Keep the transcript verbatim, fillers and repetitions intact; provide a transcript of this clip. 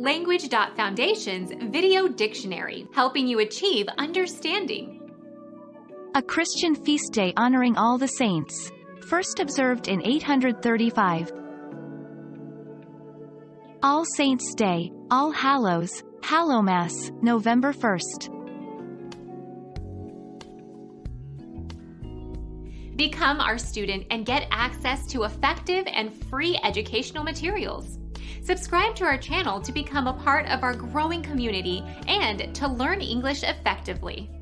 Language Foundation's Video Dictionary, helping you achieve understanding. A Christian feast day honoring all the saints. First observed in eight hundred thirty-five. All Saints' Day, All Hallows, Hallowmas, November first. Become our student and get access to effective and free educational materials. Subscribe to our channel to become a part of our growing community and to learn English effectively.